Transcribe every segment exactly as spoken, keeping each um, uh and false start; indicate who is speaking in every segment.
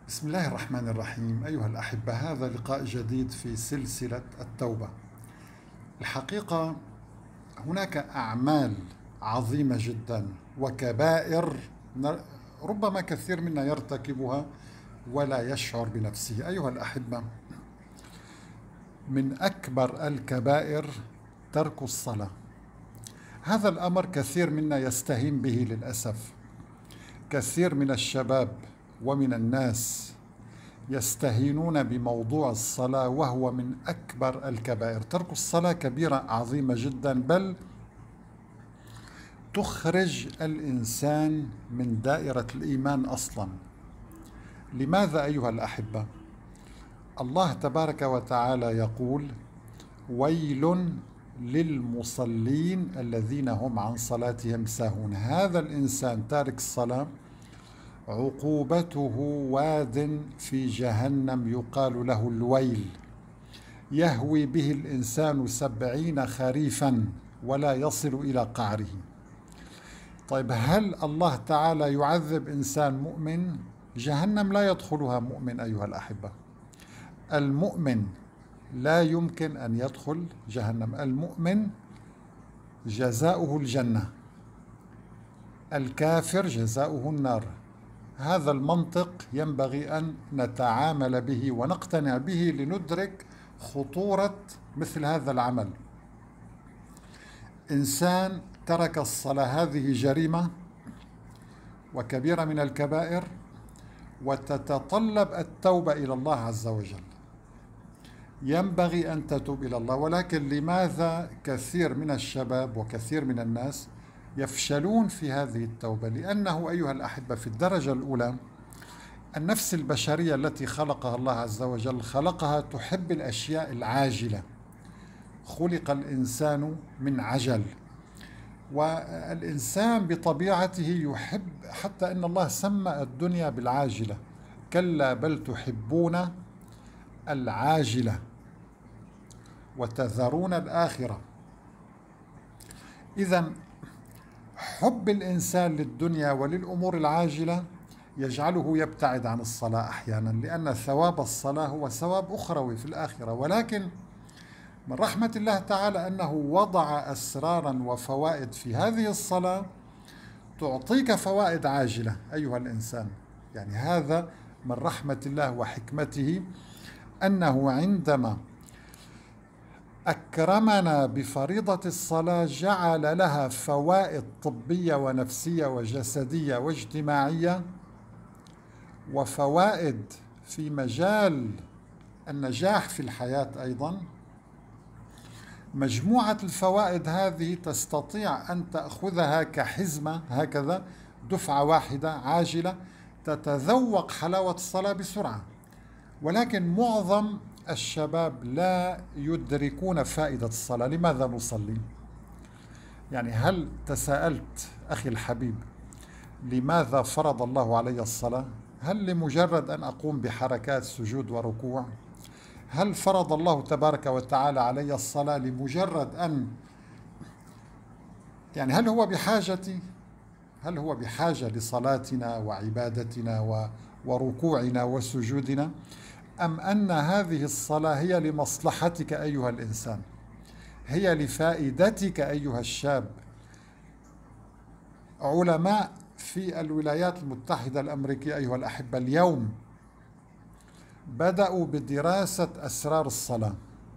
Speaker 1: بسم الله الرحمن الرحيم. أيها الأحبة، هذا لقاء جديد في سلسلة التوبة. الحقيقة هناك أعمال عظيمة جدا وكبائر ربما كثير منا يرتكبها ولا يشعر بنفسه. أيها الأحبة، من أكبر الكبائر ترك الصلاة. هذا الأمر كثير منا يستهين به للأسف. كثير من الشباب ومن الناس يستهينون بموضوع الصلاة، وهو من أكبر الكبائر. ترك الصلاة كبيرة عظيمة جدا، بل تخرج الإنسان من دائرة الإيمان أصلا. لماذا أيها الأحبة؟ الله تبارك وتعالى يقول: ويل للمصلين الذين هم عن صلاتهم ساهون. هذا الإنسان تارك الصلاة عقوبته واد في جهنم يقال له الويل، يهوي به الإنسان سبعين خريفا ولا يصل إلى قعره. طيب، هل الله تعالى يعذب إنسان مؤمن؟ جهنم لا يدخلها مؤمن أيها الأحبة. المؤمن لا يمكن أن يدخل جهنم. المؤمن جزاؤه الجنة، الكافر جزاؤه النار. هذا المنطق ينبغي أن نتعامل به ونقتنع به لندرك خطورة مثل هذا العمل. إنسان ترك الصلاة، هذه جريمة وكبيرة من الكبائر، وتتطلب التوبة إلى الله عز وجل. ينبغي أن تتوب إلى الله، ولكن لماذا كثير من الشباب وكثير من الناس يفشلون في هذه التوبة؟ لأنه أيها الأحبة، في الدرجة الأولى النفس البشرية التي خلقها الله عز وجل خلقها تحب الأشياء العاجلة. خلق الإنسان من عجل، والإنسان بطبيعته يحب، حتى إن الله سمى الدنيا بالعاجلة: كلا بل تحبون العاجلة وتذرون الآخرة. إذن حب الإنسان للدنيا وللأمور العاجلة يجعله يبتعد عن الصلاة أحيانا، لأن ثواب الصلاة هو ثواب أخروي في الآخرة. ولكن من رحمة الله تعالى أنه وضع أسرارا وفوائد في هذه الصلاة تعطيك فوائد عاجلة أيها الإنسان. يعني هذا من رحمة الله وحكمته، أنه عندما أكرمنا بفريضة الصلاة جعل لها فوائد طبية ونفسية وجسدية واجتماعية، وفوائد في مجال النجاح في الحياة أيضا. مجموعة الفوائد هذه تستطيع أن تأخذها كحزمة هكذا، دفعة واحدة عاجلة، تتذوق حلاوة الصلاة بسرعة. ولكن معظم الشباب لا يدركون فائدة الصلاة. لماذا نصلي؟ يعني هل تساءلت أخي الحبيب لماذا فرض الله علي الصلاة؟ هل لمجرد أن أقوم بحركات سجود وركوع؟ هل فرض الله تبارك وتعالى علي الصلاة لمجرد أن يعني هل هو بحاجتي؟ هل هو بحاجة لصلاتنا وعبادتنا وركوعنا وسجودنا؟ أم أن هذه الصلاة هي لمصلحتك أيها الإنسان، هي لفائدتك أيها الشاب؟ علماء في الولايات المتحدة الأمريكية أيها الأحبة اليوم بدأوا بدراسة أسرار الصلاة.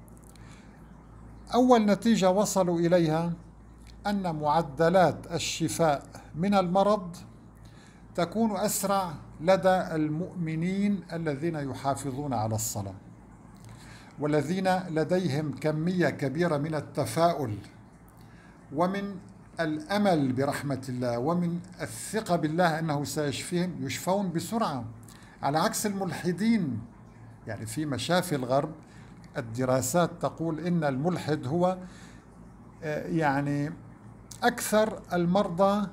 Speaker 1: أول نتيجة وصلوا إليها أن معدلات الشفاء من المرض تكون أسرع لدى المؤمنين الذين يحافظون على الصلاة، والذين لديهم كمية كبيرة من التفاؤل ومن الأمل برحمة الله ومن الثقة بالله أنه سيشفيهم، يشفون بسرعة، على عكس الملحدين. يعني في مشافي الغرب الدراسات تقول إن الملحد هو يعني أكثر المرضى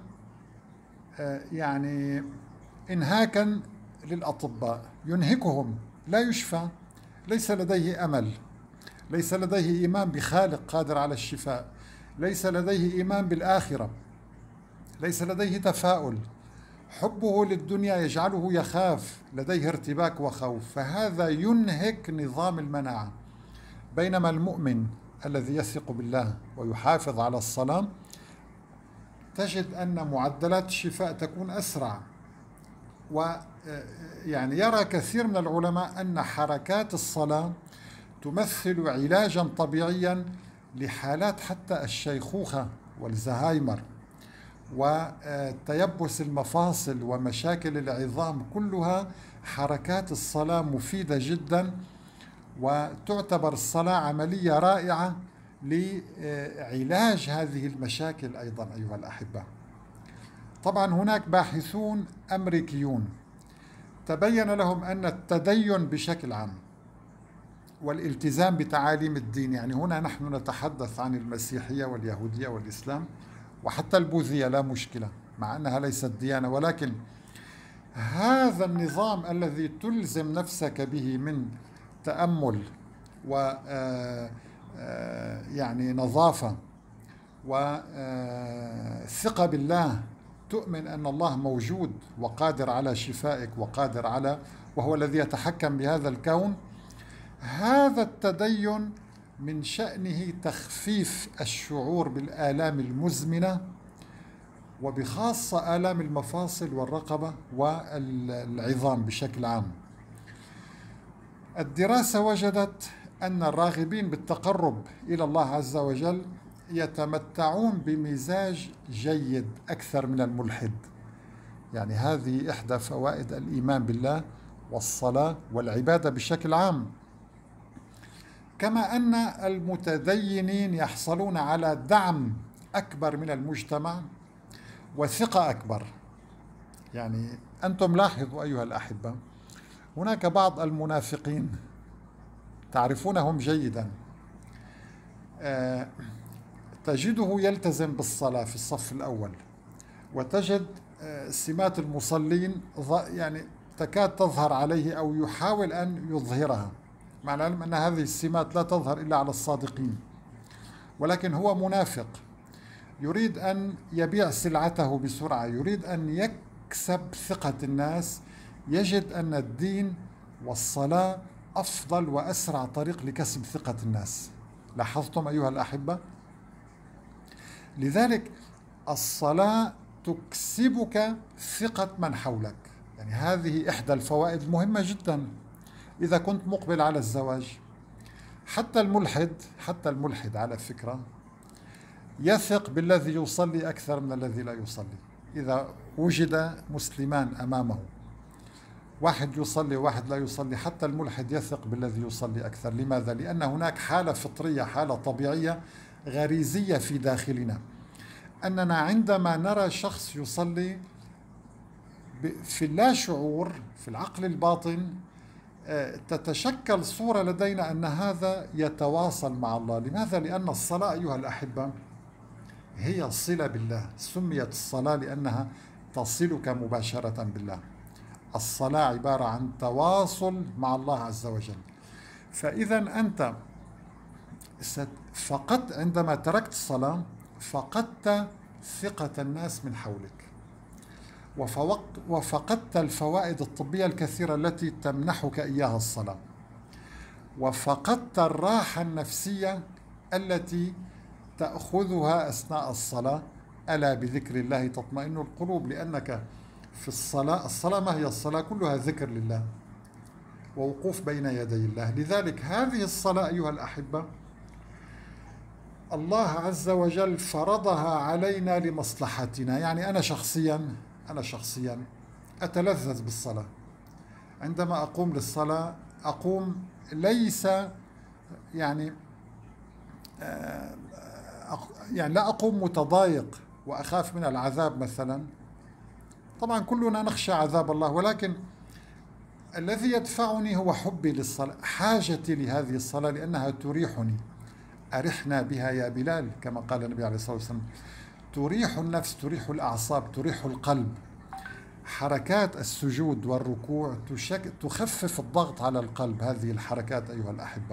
Speaker 1: يعني إنهاكا للأطباء، ينهكهم، لا يشفى، ليس لديه أمل، ليس لديه إيمان بخالق قادر على الشفاء، ليس لديه إيمان بالآخرة، ليس لديه تفاؤل. حبه للدنيا يجعله يخاف، لديه ارتباك وخوف، فهذا ينهك نظام المناعة. بينما المؤمن الذي يثق بالله ويحافظ على الصلاة تجد أن معدلات الشفاء تكون أسرع. ويعني يرى كثير من العلماء أن حركات الصلاة تمثل علاجا طبيعيا لحالات حتى الشيخوخة والزهايمر وتيبس المفاصل ومشاكل العظام، كلها حركات الصلاة مفيدة جدا، وتعتبر الصلاة عملية رائعة لعلاج هذه المشاكل أيضا أيها الأحبة. طبعا هناك باحثون أمريكيون تبين لهم أن التدين بشكل عام والالتزام بتعاليم الدين، يعني هنا نحن نتحدث عن المسيحية واليهودية والإسلام وحتى البوذية لا مشكلة مع أنها ليست ديانة، ولكن هذا النظام الذي تلزم نفسك به من تأمل و يعني نظافة وثقة بالله، تؤمن أن الله موجود وقادر على شفائك وقادر على وهو الذي يتحكم بهذا الكون. هذا التدين من شأنه تخفيف الشعور بالآلام المزمنة، وبخاصة آلام المفاصل والرقبة والعظام بشكل عام. الدراسة وجدت أن الراغبين بالتقرب إلى الله عز وجل يتمتعون بمزاج جيد أكثر من الملحد. يعني هذه إحدى فوائد الإيمان بالله والصلاة والعبادة بشكل عام. كما أن المتدينين يحصلون على دعم أكبر من المجتمع وثقة أكبر. يعني أنتم لاحظوا أيها الأحبة، هناك بعض المنافقين تعرفونهم جيدا، أه تجده يلتزم بالصلاة في الصف الأول، وتجد أه سمات المصلين يعني تكاد تظهر عليه أو يحاول أن يظهرها، مع العلم أن هذه السمات لا تظهر إلا على الصادقين، ولكن هو منافق يريد أن يبيع سلعته بسرعة، يريد أن يكسب ثقة الناس، يجد أن الدين والصلاة أفضل وأسرع طريق لكسب ثقة الناس. لاحظتم أيها الأحبة؟ لذلك الصلاة تكسبك ثقة من حولك. يعني هذه إحدى الفوائد المهمة جدا إذا كنت مقبل على الزواج. حتى الملحد حتى الملحد على فكرة يثق بالذي يصلي أكثر من الذي لا يصلي. إذا وجد مسلمان أمامه، واحد يصلي وواحد لا يصلي، حتى الملحد يثق بالذي يصلي أكثر. لماذا؟ لأن هناك حالة فطرية، حالة طبيعية غريزية في داخلنا، أننا عندما نرى شخص يصلي في اللاشعور في العقل الباطن تتشكل صورة لدينا أن هذا يتواصل مع الله. لماذا؟ لأن الصلاة أيها الأحبة هي صلة بالله. سميت الصلاة لأنها تصلك مباشرة بالله. الصلاة عبارة عن تواصل مع الله عز وجل. فإذا أنت فقدت عندما تركت الصلاة، فقدت ثقة الناس من حولك، وفقدت الفوائد الطبية الكثيرة التي تمنحك إياها الصلاة، وفقدت الراحة النفسية التي تأخذها أثناء الصلاة. ألا بذكر الله تطمئن القلوب. لأنك في الصلاة، الصلاة ما هي الصلاة؟ كلها ذكر لله ووقوف بين يدي الله. لذلك هذه الصلاة أيها الأحبة الله عز وجل فرضها علينا لمصلحتنا. يعني أنا شخصيا أنا شخصيا أتلذذ بالصلاة. عندما أقوم للصلاة أقوم ليس يعني يعني لا أقوم متضايق وأخاف من العذاب مثلا. طبعا كلنا نخشى عذاب الله، ولكن الذي يدفعني هو حبي للصلاة، حاجتي لهذه الصلاة لأنها تريحني. أرحنا بها يا بلال كما قال النبي عليه الصلاة والسلام. تريح النفس، تريح الأعصاب، تريح القلب. حركات السجود والركوع تخفف الضغط على القلب. هذه الحركات أيها الأحبة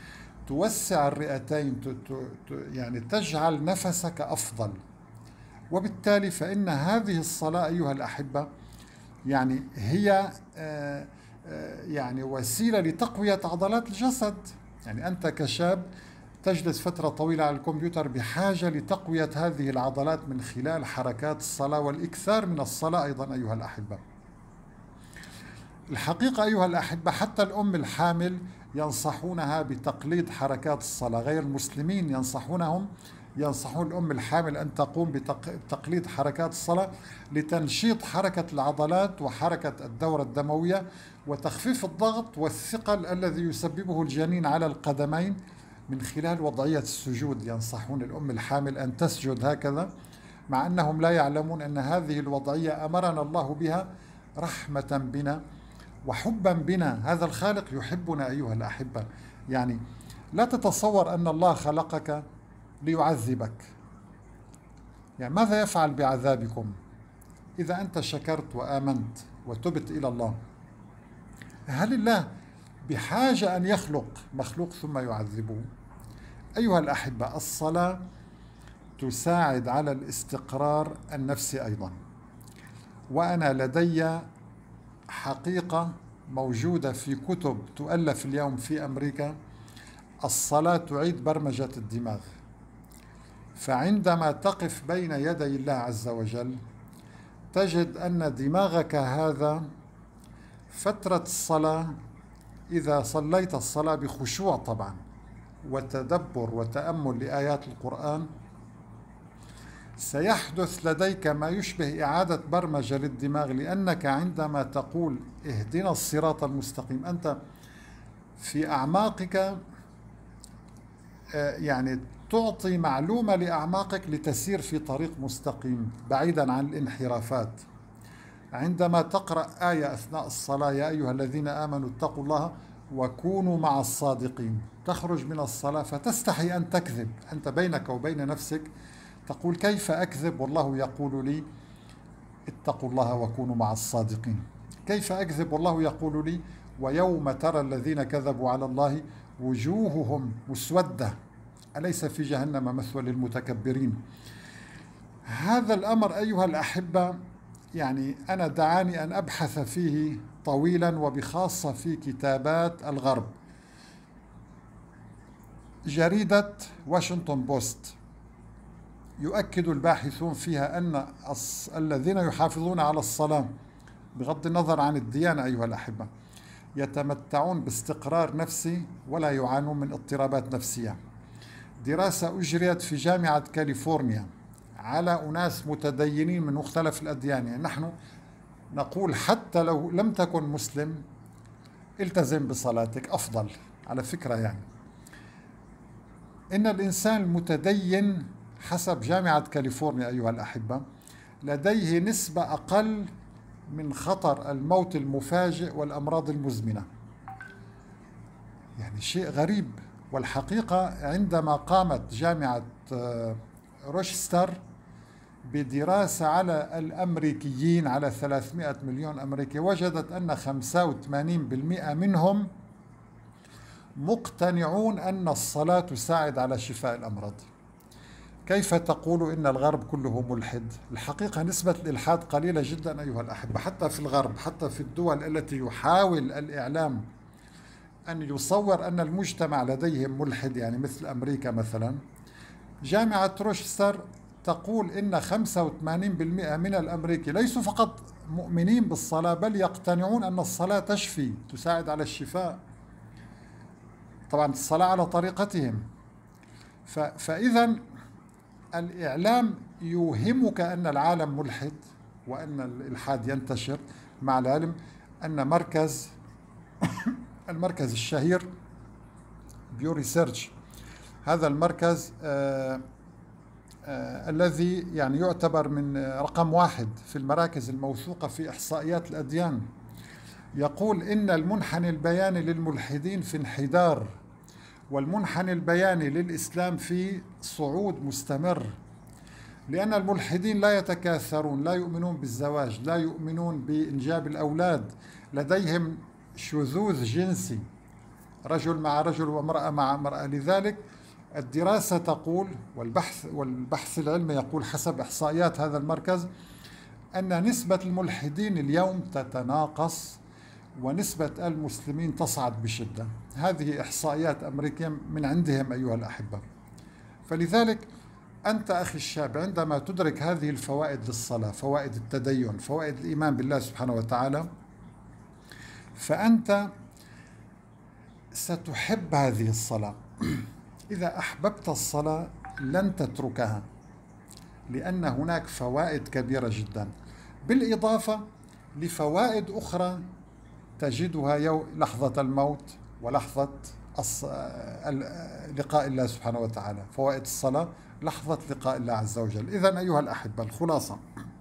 Speaker 1: توسع الرئتين، يعني تجعل نفسك أفضل. وبالتالي فإن هذه الصلاة أيها الأحبة يعني هي آه، آه، يعني وسيلة لتقوية عضلات الجسد. يعني أنت كشاب تجلس فترة طويلة على الكمبيوتر بحاجة لتقوية هذه العضلات من خلال حركات الصلاة والإكثار من الصلاة أيضا أيها الأحبة. الحقيقة أيها الأحبة حتى الأم الحامل ينصحونها بتقليد حركات الصلاة، غير المسلمين ينصحونهم ينصحون الأم الحامل أن تقوم بتقليد حركات الصلاة لتنشيط حركة العضلات وحركة الدورة الدموية وتخفيف الضغط والثقل الذي يسببه الجنين على القدمين من خلال وضعية السجود. ينصحون الأم الحامل أن تسجد هكذا، مع أنهم لا يعلمون أن هذه الوضعية أمرنا الله بها رحمة بنا وحبا بنا. هذا الخالق يحبنا أيها الأحبة. يعني لا تتصور أن الله خلقك ليعذبك. يعني ماذا يفعل بعذابكم إذا أنت شكرت وآمنت وتبت إلى الله؟ هل الله بحاجة أن يخلق مخلوق ثم يعذبه؟ أيها الأحبة الصلاة تساعد على الاستقرار النفسي أيضا. وأنا لدي حقيقة موجودة في كتب تؤلف اليوم في أمريكا: الصلاة تعيد برمجة الدماغ. فعندما تقف بين يدي الله عز وجل تجد أن دماغك هذا فترة الصلاة، إذا صليت الصلاة بخشوع طبعا وتدبر وتأمل لآيات القرآن، سيحدث لديك ما يشبه إعادة برمجة للدماغ، لأنك عندما تقول اهدنا الصراط المستقيم أنت في أعماقك يعني تعطي معلومة لأعماقك لتسير في طريق مستقيم بعيدا عن الانحرافات. عندما تقرأ آية أثناء الصلاة: يا أيها الذين آمنوا اتقوا الله وكونوا مع الصادقين، تخرج من الصلاة فتستحي أن تكذب. أنت بينك وبين نفسك تقول كيف أكذب والله يقول لي اتقوا الله وكونوا مع الصادقين؟ كيف أكذب والله يقول لي ويوم ترى الذين كذبوا على الله وجوههم مسودة أليس في جهنم مثوى للمتكبرين؟ هذا الأمر أيها الأحبة يعني أنا دعاني أن أبحث فيه طويلا وبخاصة في كتابات الغرب. جريدة واشنطن بوست يؤكد الباحثون فيها أن الذين يحافظون على الصلاة بغض النظر عن الديانة أيها الأحبة يتمتعون باستقرار نفسي ولا يعانون من اضطرابات نفسية. دراسة أجريت في جامعة كاليفورنيا على أناس متدينين من مختلف الأديان. يعني نحن نقول حتى لو لم تكن مسلم التزم بصلاتك أفضل على فكرة. يعني إن الإنسان المتدين حسب جامعة كاليفورنيا أيها الأحبة لديه نسبة أقل من خطر الموت المفاجئ والأمراض المزمنة. يعني شيء غريب. والحقيقة عندما قامت جامعة روشستر بدراسة على الأمريكيين على ثلاثمائة مليون أمريكي وجدت أن خمسة وثمانين بالمئة منهم مقتنعون أن الصلاة تساعد على شفاء الأمراض. كيف تقول إن الغرب كله ملحد؟ الحقيقة نسبة الإلحاد قليلة جدا أيها الأحبة حتى في الغرب، حتى في الدول التي يحاول الإعلام أن يصور أن المجتمع لديهم ملحد، يعني مثل أمريكا مثلا. جامعة روشستر تقول إن خمسة وثمانين بالمئة من الأمريكي ليسوا فقط مؤمنين بالصلاة بل يقتنعون أن الصلاة تشفي تساعد على الشفاء. طبعا الصلاة على طريقتهم. فإذا الإعلام يوهمك أن العالم ملحد وأن الإلحاد ينتشر، مع العلم أن مركز المركز الشهير بيو ريسيرش، هذا المركز آآ آآ الذي يعني يعتبر من رقم واحد في المراكز الموثوقة في إحصائيات الأديان، يقول إن المنحنى البياني للملحدين في انحدار، والمنحنى البياني للإسلام في صعود مستمر، لأن الملحدين لا يتكاثرون، لا يؤمنون بالزواج، لا يؤمنون بإنجاب الأولاد، لديهم شذوذ جنسي، رجل مع رجل وامرأة مع امرأة. لذلك الدراسة تقول والبحث والبحث العلمي يقول حسب إحصائيات هذا المركز أن نسبة الملحدين اليوم تتناقص ونسبة المسلمين تصعد بشدة. هذه إحصائيات أمريكية من عندهم أيها الأحبة. فلذلك أنت أخي الشاب عندما تدرك هذه الفوائد للصلاة، فوائد التدين، فوائد الإيمان بالله سبحانه وتعالى، فأنت ستحب هذه الصلاة. إذا أحببت الصلاة لن تتركها، لأن هناك فوائد كبيرة جدا، بالإضافة لفوائد أخرى تجدها يوم لحظة الموت ولحظة لقاء الله سبحانه وتعالى. فوائد الصلاة لحظة لقاء الله عز وجل. إذن أيها الأحبة، الخلاصة: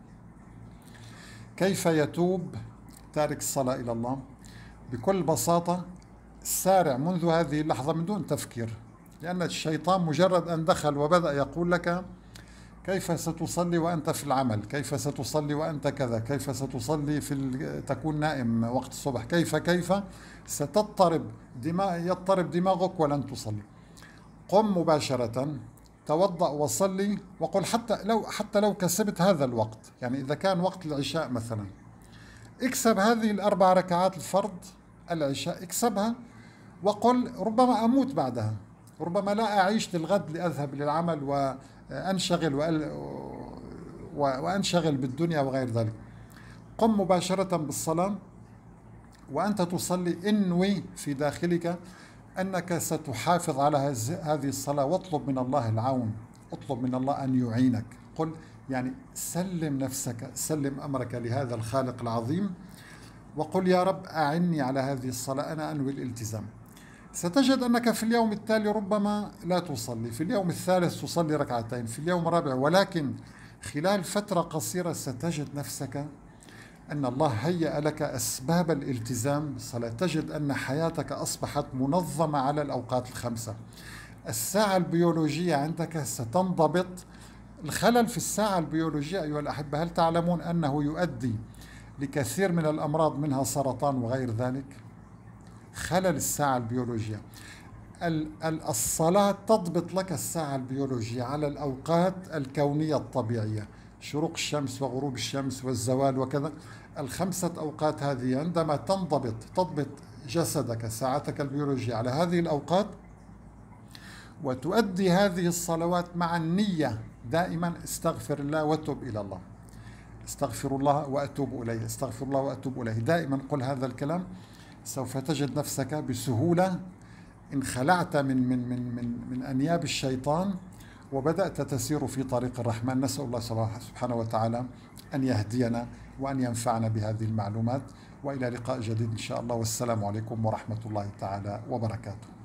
Speaker 1: كيف يتوب تارك الصلاة إلى الله؟ بكل بساطة سارع منذ هذه اللحظة من دون تفكير، لأن الشيطان مجرد أن دخل وبدأ يقول لك كيف ستصلي وأنت في العمل، كيف ستصلي وأنت كذا، كيف ستصلي في تكون نائم وقت الصبح، كيف كيف ستضطرب دماغ يضطرب دماغك ولن تصلي. قم مباشرة، توضأ وصلي، وقل حتى لو حتى لو كسبت هذا الوقت، يعني إذا كان وقت العشاء مثلا، اكسب هذه الأربع ركعات الفرض العشاء، اكسبها وقل ربما أموت بعدها، ربما لا أعيش للغد لأذهب للعمل وأنشغل وأنشغل بالدنيا وغير ذلك. قم مباشرة بالصلاة وأنت تصلي، انوي في داخلك أنك ستحافظ على هذه الصلاة، واطلب من الله العون، اطلب من الله أن يعينك. قل يعني سلم نفسك، سلم أمرك لهذا الخالق العظيم، وقل يا رب أعني على هذه الصلاة، أنا أنوي الالتزام. ستجد أنك في اليوم التالي ربما لا تصلي، في اليوم الثالث تصلي ركعتين، في اليوم الرابع، ولكن خلال فترة قصيرة ستجد نفسك أن الله هيأ لك أسباب الالتزام بالصلاة. تجد أن حياتك أصبحت منظمة على الأوقات الخمسة. الساعة البيولوجية عندك ستنضبط. الخلل في الساعة البيولوجية أيها الأحبة، هل تعلمون أنه يؤدي لكثير من الأمراض منها سرطان وغير ذلك؟ خلل الساعة البيولوجية. الصلاة تضبط لك الساعة البيولوجية على الأوقات الكونية الطبيعية، شروق الشمس وغروب الشمس والزوال وكذا، الخمسة أوقات هذه عندما تنضبط تضبط جسدك ساعتك البيولوجية على هذه الأوقات، وتؤدي هذه الصلوات مع النية دائما استغفر الله واتوب إلى الله، استغفر الله وأتوب إليه، استغفر الله وأتوب إليه، دائما قل هذا الكلام. سوف تجد نفسك بسهولة إن خلعت من من من من من أنياب الشيطان وبدأت تسير في طريق الرحمن. نسأل الله سبحانه وتعالى أن يهدينا وأن ينفعنا بهذه المعلومات، وإلى لقاء جديد إن شاء الله، والسلام عليكم ورحمة الله تعالى وبركاته.